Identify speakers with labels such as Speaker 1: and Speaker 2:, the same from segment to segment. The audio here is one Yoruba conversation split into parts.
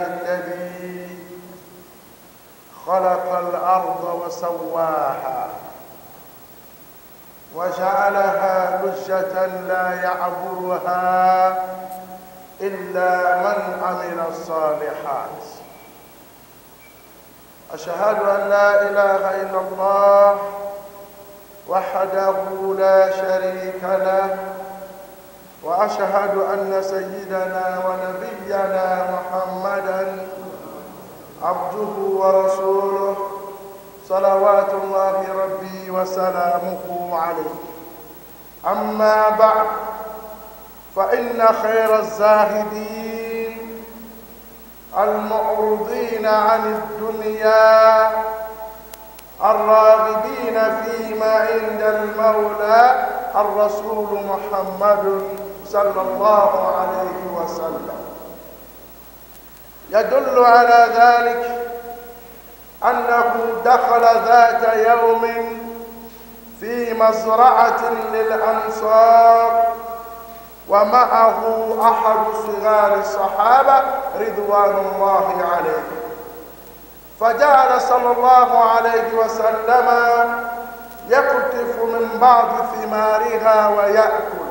Speaker 1: الذي خلق الأرض وسواها وجعلها لجة لا يعبرها إلا من عمل الصالحات. أشهد أن لا إله إلا الله وحده لا شريك له، وأشهد أن سيدنا ونبينا محمدًا عبده ورسوله صلوات الله ربي وسلامه عليه. أما بعد، فإن خير الزاهدين المعرضين عن الدنيا الراغبين فيما عند المولى الرسول محمد صلى الله عليه وسلم. يدل على ذلك أنه دخل ذات يوم في مزرعة للأنصار ومعه أحد صغار الصحابة رضوان الله عليهم، فجعل صلى الله عليه وسلم يقطف من بعض ثمارها ويأكل،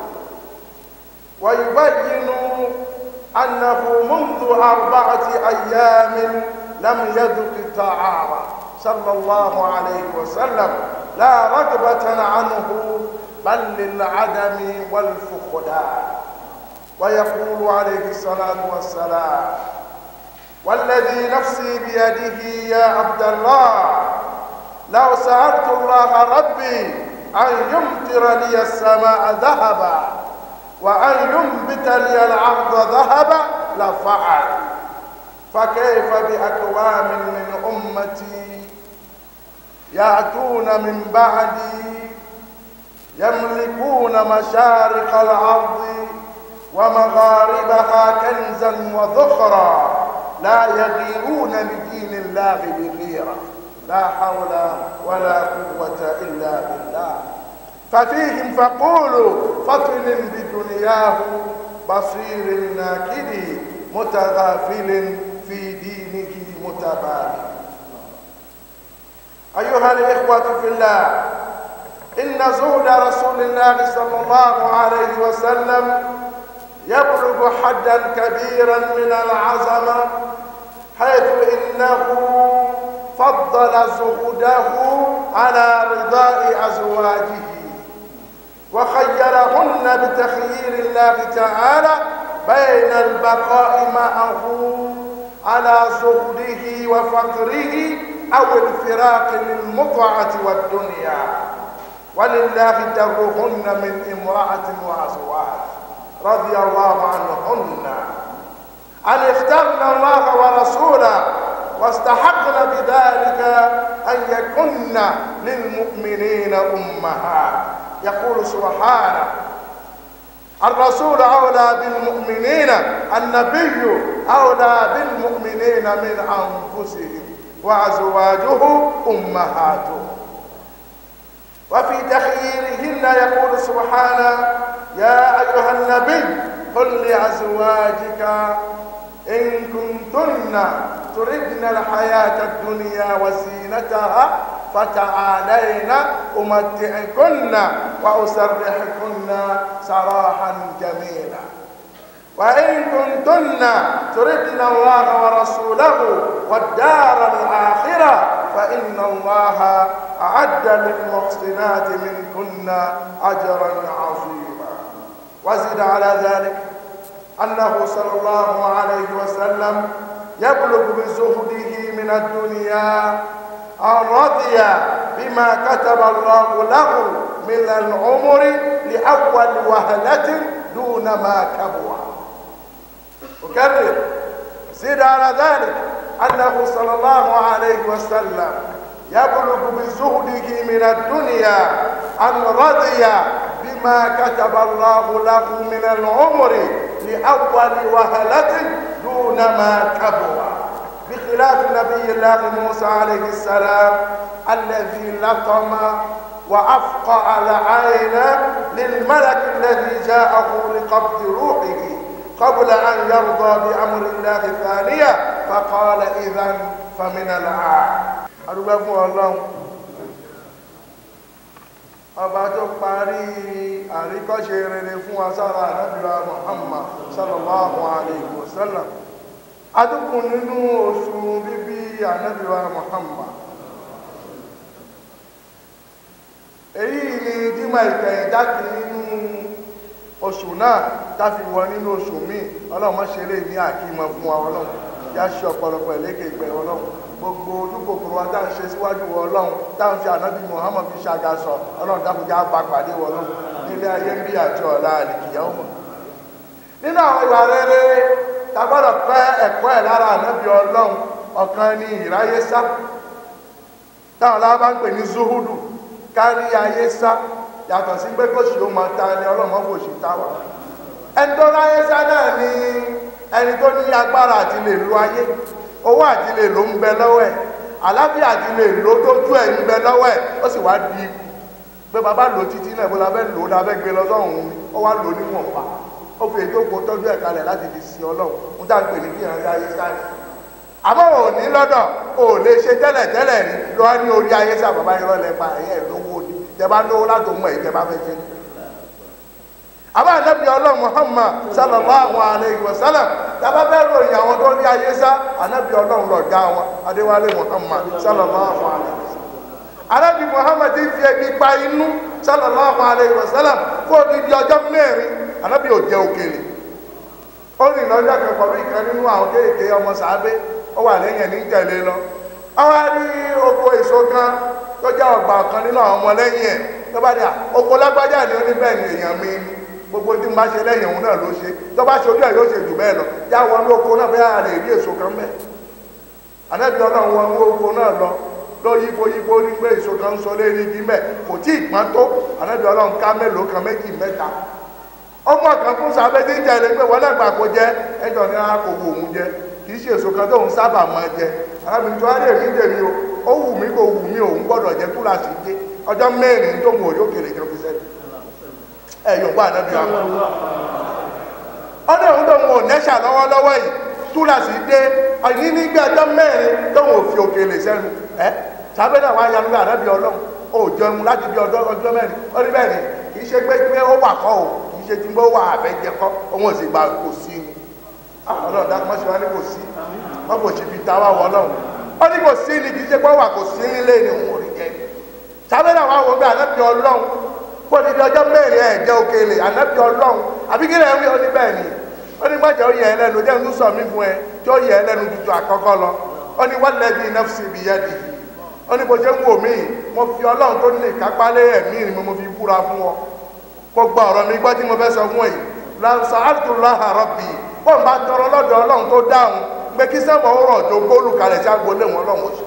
Speaker 1: ويبين أنه منذ 4 أيام لم يذق طعاما صلى الله عليه وسلم، لا رغبة عنه بل للعدم والفقدان. ويقول عليه الصلاة والسلام: والذي نفسي بيده يا عبد الله، لو سألت الله ربي أن يمطر لي السماء ذهبا وأن ينبت لي الأرض ذهبا لفعل، فكيف بأقوام من أمتي يأتون من بعدي يملكون مشارق الأرض ومغاربها كنزا وذخرا لا يغيرون لدين الله بغيرة، لا حول ولا قوة إلا بالله. ففيهم فقولوا فطن بدنياه بصير ناكد متغافل في دينه متبالي. أيها الإخوة في الله، إن زهد رسول الله صلى الله عليه وسلم يبلغ حدا كبيرا من العظمة، حيث إنه فضل زهده على رضاء أزواجه وخيرهن بتخيير الله تعالى بين البقاء معه على زهده وفقره أو الفراق للمتعة والدنيا، ولله درهن من امرأة وأزواج رضي الله عنهن أن اخترن الله ورسوله واستحقن بذلك أن يكن للمؤمنين أمهات. يقول سبحانه: الرسول أولى بالمؤمنين، النبي أولى بالمؤمنين من أنفسهم وأزواجه أمهاتهم. وفي تخييرهن يقول سبحانه: يا أيها النبي قل لأزواجك إن كنتن تردن الحياة الدنيا وزينتها فتعالين أمتعكن وأسرحكن سراحا جميلا، وإن كنتن تردن الله ورسوله والدار الآخرة فإن الله أعد للمحسنات منكن أجرا عظيما. وزد على ذلك أنه صلى الله عليه وسلم يبلغ بزهده من الدنيا أن رضي بما كتب الله له من العمر لأول وهلة دون ما كبر. أكرر، زد على ذلك أنه صلى الله عليه وسلم يبلغ بزهده من الدنيا أن رضي بما كتب الله له من العمر لأول وهلة دون ما كبر، بخلاف نبي الله موسى عليه السلام الذي لطم وأفقع العين للملك الذي جاءه لقبض روحه قبل أن يرضى بأمر الله ثانية، faqala idhan famina al-'aam. adúgbò fún ọlọ́run ọba tó parí àríkọ́ṣe rere fún wa sára ànábì wa Muhammad sallallahu alayhi wa sallam. adúkùn nínú oṣù bíbí ànábì wa Muhammad. èyí ni jímọ̀ ìkẹyìn jákè nínú oṣù náà táfi wọ nínú oṣù míì. ọlọ́run má ṣe lè ní àkímọ̀ fún wa ọlọ́run. yá ṣe ọ̀pọ̀lọpọ̀ ìlékè ìpẹ́ ọlọ́run. gbogbo ojúkòkòrò wa táà ń ṣe síwájú wọ ọlọ́run táà ń fi ànábì Muhammad fi ṣàgàsọ ọlọ́run dákúnjá bá pàdé wọ ọlọ́run nílé ayé ń bí àti ọ̀la àlìkìyà ọmọ. nínú àwọn ìwà rere ta gbọ́dọ̀ pẹ́ ẹ̀kọ́ ẹ̀ lára ànábì ọlọ́run ọ̀kan ní ìráyé sá táwọn lábá ń pè ní zuhudu kárí ayé sá yàtọ̀ sí pé kò sí ó máa ta ni ọlọ́run mọ́ kò sí táwa. ẹni tó ráyé sá náà ni ẹni tó ní agbára àti lè lo ayé, owó àti lè lò ń bẹ lọ́wọ́ ẹ̀, àlàáfíà àti lè lò dójú ẹ̀ ń bẹ lọ́wọ́ ẹ̀, ó sì wá di pé bàbá lò títí náà bó la fẹ́ lò la fẹ́ gbé lọ sọ́hún mi, ó wá lò níwọ̀nba, ó fi ètò kó tọ́jú ẹ̀ kalẹ̀ láti fi sin ọlọ́run ń dá ń pè ní kí ẹ̀rọ ayé sáré. àmọ́ ò ní lọ́dọ̀ ò lè ṣe tẹ́lẹ̀ rí lọ́wọ́ ní orí ayé sá bàbá irọ́ lẹ́pa ẹ̀yẹ́ lówó ni tẹ bá lówó láti mú ẹ̀ tẹ bá fẹ́ ṣe. àbá ànábì ọlọ́run Muhammad sallallahu alayhi wa sallam tábà fẹ́ ròyìn àwọn tó ní ayé sá ànábì ọlọ́run lọ̀gá wọn Adéwálé Muhammad sallallahu alayhi wa sallam. ànábì Muhammad ti fi ebi pa inú sallallahu alayhi wa sallam fún odidi ọjọ́ mẹ́rin ànábì ò jẹ òkèlè. ó rìn lọ́jọ́ kan pẹ̀lú ìkan nínú àwọn kéèké ọmọ sàábé ó wà lẹ́yìn ní tẹ̀lé lọ. ó wá rí oko èso kan tó jẹ́ ọgbà kan nínú àwọn ọmọ lẹ́yìn ẹ̀ tó bá dé oko lágbájá ni ó ní bẹ́ẹ̀ ni èèyàn mi ni gbogbo tí mo bá ṣe lẹ́yìn òun náà ló ṣe tó bá ṣe ojú ẹ̀ yóò ṣe jù bẹ́ẹ̀ lọ yá wọn ní oko náà bẹ́ẹ̀ lè rí èso kan bẹ́ẹ̀. ànábì ọlọ́run wọn ní oko náà lọ yípo ní pé èso kan ń sọ lérí igi mẹ́ kò tí ì pọ́n tó ànábì ọlọ́run ká mélòó kan méjì mẹ́ta. ọmọ kan fún sábẹ́ tí ń jẹ ẹlẹgbẹ́ wọn náà gbà kó jẹ ẹjọ́ ní akòwò òun jẹ kì í ṣe èso kan tóun sábà máa jẹ arábìnrin tó wá lè rí tèmi o ó wù mí kò wù mí òun gbọ́dọ̀ jẹ túláàsì dé ọjọ́ mẹ́rin tóun ò rí òkèlè jẹ fi sẹ́ni ẹ̀yọ̀ wà nábì àwọn ọdún òun tóun ò nẹ́ṣà lọ́wọ́lọ́wọ́ yìí túláàsì dé ní nígbà ọjọ́ mẹ́rin tóun ò fi òkèlè sẹ́nu sábẹ́ náà wá yanu ànábì ọlọ́run ó jẹun láti bí ọjọ́ mẹ́rin ó ní bẹ́ẹ̀ ni kì í ṣe pé ó wà kọ́ o ṣe tí mo wà àbẹ́jẹ kọ́ òun ò sì gba kò sí ni ọlọ́run dákú mọ́ sí wa ní kò sí wọ́n kò sí fi ta wá wọ ọlọ́run ó ní kò sí ni kì í ṣe pé wà kò sí nílé ni òun ò rí jẹ sábẹ́ náà wà wọ́n bí ànábì ọlọ́run kó ní ọjọ́ mẹ́rin ẹ̀ jẹ́ òkèlè ànábì ọlọ́run àbí kí lẹ́yìn ó ní bẹ́ẹ̀ ni ó ní gbọ́dọ̀ ó yẹ ẹ lẹ́nu jẹ́ ń sọ mí fún ẹ tí ó yẹ ẹ lẹ́nu tuntun àkọ́kọ́ lọ ó ní walladhi nafsi biyadihi ó ní bó ṣe ń wò mí mo fi ọlọ́run tó ní ìkápá lé ẹ̀mí ni mo fi búra fún ọ kó gba ọ̀rọ̀ mi gbọ́ tí mo fẹ́ sọ fún èyí lansa artulaha rabbi bó ń bá tọrọ lọ́dọ̀ ọlọ́run tó dáhùn pé kí sẹ́wọ̀n ó rọ̀ tó góòlù kalẹ̀ sí agboolé wọn ọlọ́run oṣù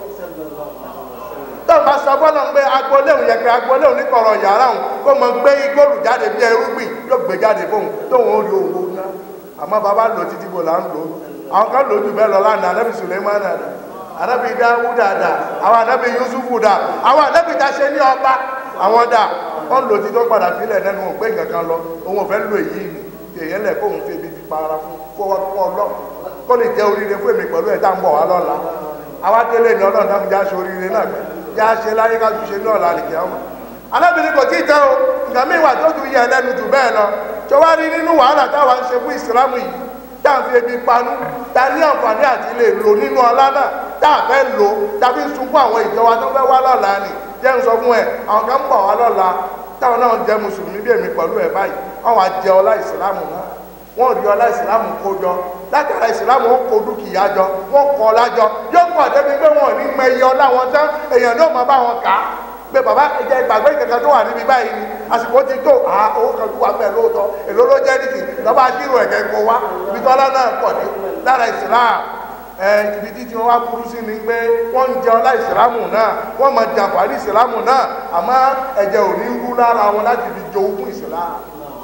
Speaker 1: tó ń bá sọ bọ́lá ń gbé agboolé òun yẹ pé agboolé òun ní kọ̀rọ̀ yàrá òun kó mọ gbé góòlù jáde bí ẹrúgbìn yóò gbé jáde fóun tóun ó rí owó ná àmọ́ bàbá lò títí bò là ń lò àwọn kan lò jù bẹ́ẹ̀ lọ lánàá anábì Suleiman dà anábì Dáwúdà dà àwọn anábì Yusufu dà àwọn anábì tá ṣe ní ọba àwọn dà wọ́n lò tí tó padà fílẹ̀ lẹ́nu òpé nǹkan lọ òun ò fẹ́ lò èyí ni èyí lẹ̀ kóun fi ebi fi para fún ọlọ́ kó lè jẹ́ oríire fún èmi pẹ̀lú ẹ̀dá ń bọ̀ wá lọ́la àwa délé ní ọlọ́run náà já ṣe oríire náà pẹ́ já ṣe láyé ká tún ṣe ní ọ̀la àlìkẹ́ ọmọ. alábìnrin kò tí ì tẹ́ o nǹkan mi wà tó tún yẹ lẹ́nu jù bẹ́ẹ̀ lọ tó wá rí nínú wàhálà táwa ń ṣe fún ìsìlámù yìí tá à ń fi ebi panu ta ní àǹfààní àti lè lò nínú ọlá náà tá à fẹ́ lò tàbí ń sunkún àwọn ìjọba tó fẹ́ wá lọ́la ni jẹ́ ń sọ fún ẹ àwọn kan ń bọ̀ wá lọ́la táwọn náà jẹ́ mùsùlùmí bí èmi pẹ̀lú ẹ̀ báyìí wọ́n wá jẹ ọlá ìsìlámù náà wọ́n rí ọlá ìsìlámù kó jọ látara ìsìlámù ó kó dúkìá jọ wọ́n kọ́ ọlá jọ yóò pọ̀ débi pé wọ́n ní mọ iye ọlá wọn tán èèyàn náà máa bá wọn kà á pé bàbá ìjẹ ìgbàgbé kankan tó wà níbi báyìí ni àsìkò ti tó owó kan tó wà bẹ́ẹ̀ lóòótọ́ èló ló jẹ́ nìkì lọ́ba dírò ẹ̀kẹ́ kó wá ibi tó ọlá náà pọ̀ ní lára ìsìlámù ibi títí wọn wá burú sí ni pé wọ́n ń jẹ ọlá ìsìlámù náà wọ́n máa jẹ àǹfààní ìsìlámù náà àmọ́ ẹ̀jẹ̀ ò ní rú lára wọn láti fi jogún ìsìlámù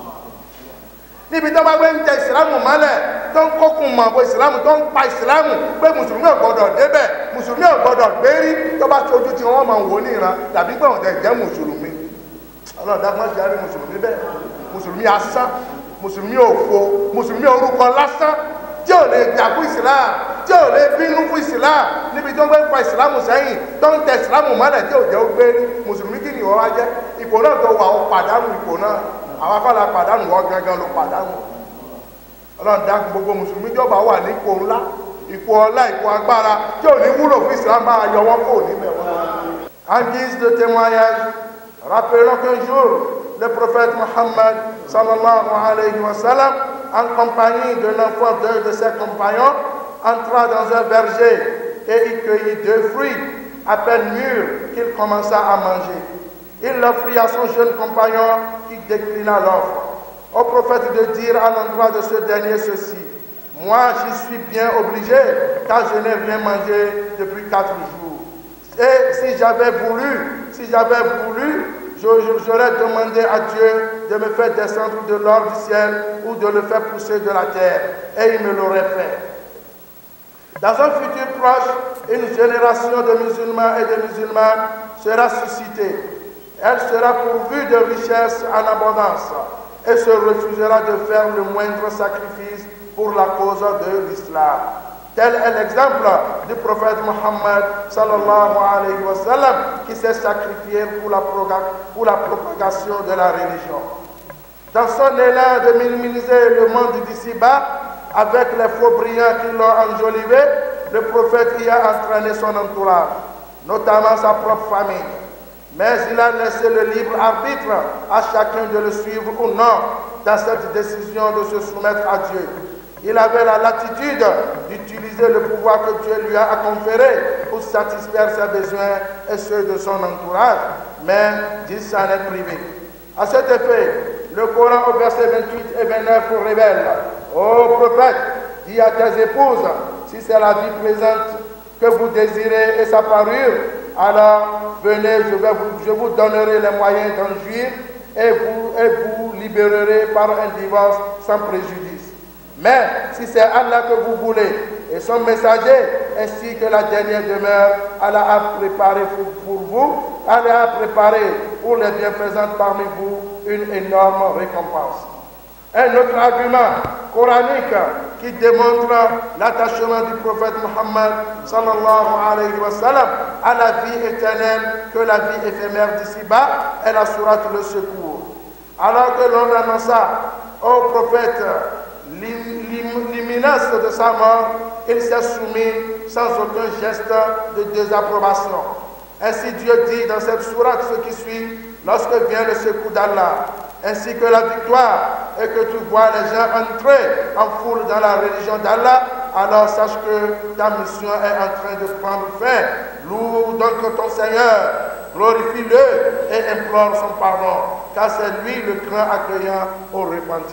Speaker 1: níbi tó bá gbé ń jẹ ìsìlámù mọ́lẹ̀ tó ń kókun mọ̀ bó ìsìlámù tó ń pa ìsìlámù pé mùsùlùmí ò gbọdọ̀ débẹ̀ mùsùlùmí ò gbọdọ̀ gbérí tó bá tójú tí wọ́n máa wò ní ìran tàbí pé wọ́n jẹ́ mùsùlùmí ọlọ́dà má ṣe àrí mùsùlùmí bẹ́ẹ̀ mùsùlùmí asán mùsùlùmí òfo mùsùlùmí orúkọ lásán tí ò lè jà fún Islam tí ò lè bínú fún Islam níbi tó ń gbé pa Islam sẹ́yìn tó ń tẹ Islam mọ́lẹ̀ tí ò jẹ́ ó gbé ní mùsùlùmí kí ni ìwọ wá jẹ́ ipò náà tó wà ó pàdánù ipò náà àwọn akọ́lá pàdánù wọ́n gangan ló pàdánù ọlọ́run dákun gbogbo mùsùlùmí jọba wà ní ipò ńlá ipò ọlá ipò agbára tí ò ní wúlò fún Islam máa yọ wọ́n kò ní bẹ̀rẹ̀. En guise de témoignage, rappelons qu'un jour le prophète Mohammed sallallahu alayhi wa sallam, en compagnie de l'enfant d'un de ses compagnons, entra dans un verger et y cueillit 2 fruits à peine mûrs qu'il commença à manger. Il l'offrit à son jeune compagnon qui déclina l'offre. Au prophète de dire à l'endroit de ce dernier ceci: moi j'y suis bien obligé car je n'ai rien mangé depuis 4 jours. Et si j'avais voulu, j'aurais demandé à Dieu de me faire descendre de l'or du ciel ou de le faire pousser de la terre, et il me l'aurait fait. Dans un futur proche, une génération de musulmans et de musulmanes sera suscitée. Elle sera pourvue de richesses en abondance et se refusera de faire le moindre sacrifice pour la cause de l'islam. Tel est l'exemple du prophète Mohammed sallallahu alayhi wa sallam qui s'est sacrifié pour la propagation de la religion. Dans son élan de minimiser le monde d'ici-bas, avec les faux brillants qui l'ont enjolivé, le prophète y a entraîné son entourage, notamment sa propre famille. Mais il a laissé le libre arbitre à chacun de le suivre ou non dans cette décision de se soumettre à Dieu. Il avait la latitude d'utiliser le pouvoir que Dieu lui a conféré pour satisfaire ses besoins et ceux de son entourage, mais il s'en est privé. À cet effet, le Coran au verset 28 et 29 révèle: ô prophète, dis à tes épouses, si c'est la vie présente que vous désirez et sa parure, alors venez, je vous donnerai les moyens d'en jouir et vous libérerez par un divorce sans préjudice. Mais si c'est Allah que vous voulez et son messager, ainsi que la dernière demeure, Allah a préparé pour vous, Allah a préparé pour les bienfaisants parmi vous une énorme récompense. Un autre argument coranique qui démontre l'attachement du prophète Mohammed sallallahu alayhi wa sallam à la vie éternelle que la vie éphémère d'ici-bas est la sourate Le Secours. Alors que l'on annonça au prophète l'imminence de sa mort, il s'est soumis sans aucun geste de désapprobation. Ainsi Dieu dit dans cette sourate ce qui suit: lorsque vient le secours d'Allah, ainsi que la victoire, et que tu vois les gens entrer en foule dans la religion d'Allah, alors sache que ta mission est en train de prendre fin. Loue donc ton Seigneur, glorifie-le et implore son pardon, car c'est lui le grand accueillant au repentir.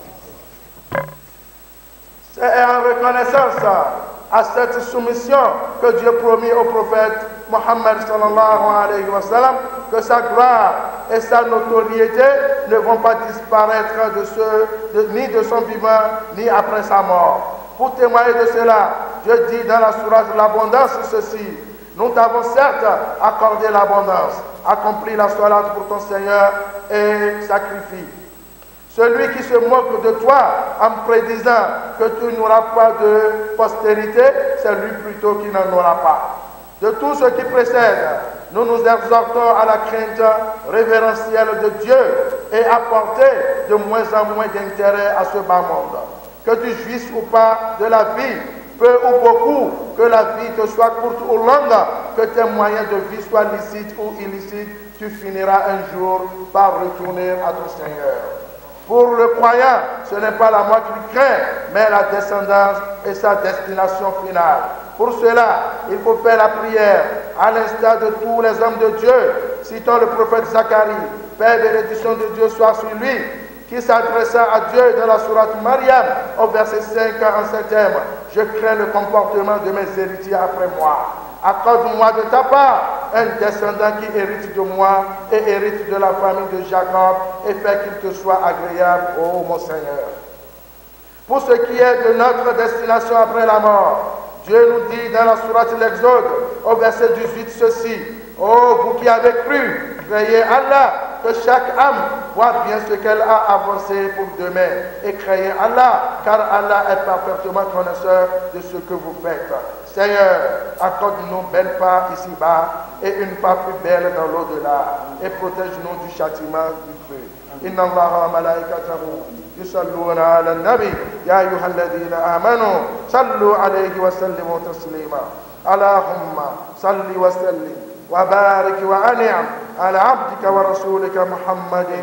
Speaker 1: C'est en reconnaissance à cette soumission que Dieu promit au prophète Mohammed sallallahu alayhi wa sallam que sa gloire et sa notoriété ne vont pas disparaître ni de son vivant ni après sa mort. Pour témoigner de cela, Dieu dit dans la sourate l'abondance ceci: nous t'avons certes accordé l'abondance, accomplis la salat pour ton Seigneur et sacrifie. Celui qui se moque de toi en prédisant que tu n'auras pas de postérité, c'est lui plutôt qui n'en aura pas. De tout ce qui précède, nous nous exhortons à la crainte révérentielle de Dieu et à porter de moins en moins d'intérêt à ce bas monde. Que tu jouisses ou pas de la vie, peu ou beaucoup, que la vie te soit courte ou longue, que tes moyens de vie soient licites ou illicites, tu finiras un jour par retourner à ton Seigneur. Pour le croyant, ce n'est pas la mort qu'il craint, mais la descendance et sa destination finale. Pour cela, il faut faire la prière, à l'instar de tous les hommes de Dieu. Citons le prophète Zacharie, paix et bénédiction de Dieu soit sur lui, qui s'adressa à Dieu dans la sourate Mariam, au verset 5 en ces termes: je crains le comportement de mes héritiers après moi. Accorde-moi de ta part un descendant qui hérite de moi et hérite de la famille de Jacob, et fais qu'il te soit agréable, ô mon Seigneur. Pour ce qui est de notre destination après la mort, Dieu nous dit dans la sourate l'Exode, au verset 18, ceci: ô vous qui avez cru, créez Allah que chaque âme voit bien ce qu'elle a avancé pour demain et craignez Allah, car Allah est parfaitement connaisseur de ce que vous faites. Seigneur, accorde-nous belle part ici-bas et une part plus belle dans l'au-delà et protège-nous du châtiment du feu. Inna Allah wa malaikatahu yusalluna ala nabi ya ayyuhalladhina amanu sallu alayhi wa sallimu taslima. Allahumma salli wa sallim wa barik wa an'am ala abdika wa rasulika Muhammadin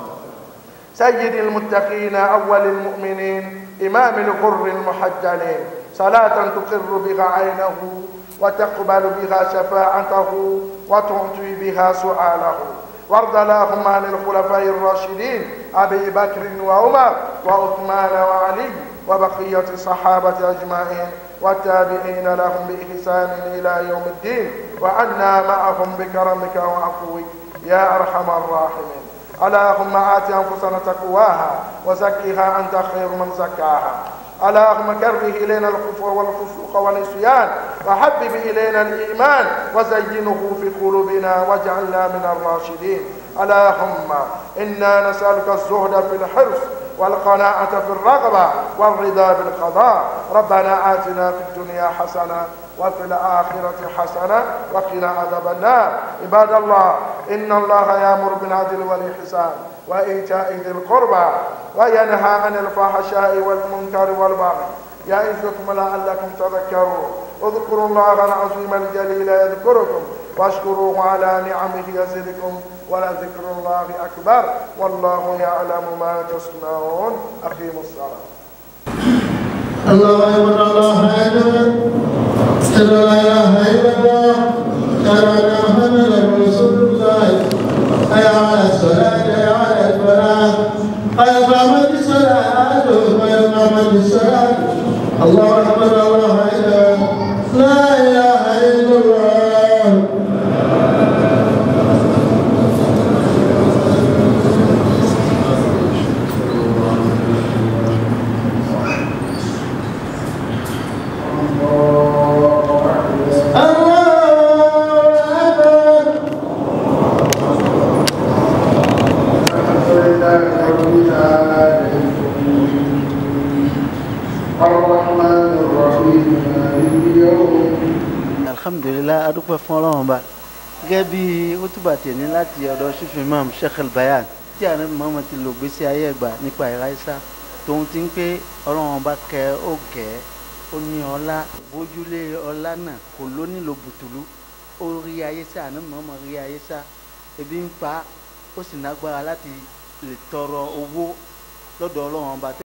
Speaker 1: سيد المتقين أول المؤمنين إمام الغر المحجلين صلاة تقر بها عينه وتقبل بها شفاعته وتعطي بها سؤاله. وارض اللهم عن الخلفاء الراشدين أبي بكر وعمر وعثمان وعلي وبقية الصحابة أجمعين والتابعين لهم بإحسان إلى يوم الدين وعنا معهم بكرمك وعفوك يا أرحم الراحمين. اللهم آت أنفسنا تقواها وزكها أنت خير من زكاها. اللهم كره إلينا الكفر والفسوق والعصيان وحبب إلينا الإيمان وزينه في قلوبنا واجعلنا من الراشدين. اللهم إنا نسألك الزهد في الحرص والقناعة في الرغبة والرضا بالقضاء. ربنا آتنا في الدنيا حسنة وفي الآخرة حسنة وقنا عذاب النار. عباد الله، إن الله يأمر بالعدل والإحسان وإيتاء ذي القربى وينهى عن الفحشاء والمنكر والبغي يعظكم لعلكم تذكرون. اذكروا الله العظيم الجليل يذكركم واشكروه على نعمه يزدكم ولذكر الله أكبر والله يعلم ما تصنعون. أقيموا الصلاة.
Speaker 2: الله أكبر الله أكبر أشهد أن لا إله إلا الله أشهد أن محمدا رسول الله. حي على الصلاة حي على الفلاح قد قامت الصلاة قد قامت الصلاة. الله أكبر الله أكبر لا إله إلا الله.
Speaker 3: Alhamdulillah, adúpẹ́ fún Ọlọ́run ba gẹ́gẹ́ bí útúbà tèmi láti ọ̀dọ̀ Chief Imam Sheikh Al-Bayan tí àná mọ́mọ́ ti lò gbèsè ayé ẹ̀gbà nípa ìráísá tóun ti ń pé Ọlọ́run bá kẹ ó gẹ̀ ó ní ọlá bójúlé ọlá náà kò ló nílò bùtùlù ó rí ayé sá àná mọ́mọ́ rí ayé sá ebi ń pa ó sì nágbára láti lè tọrọ owó lọ́dọ̀ Ọlọ́run ba.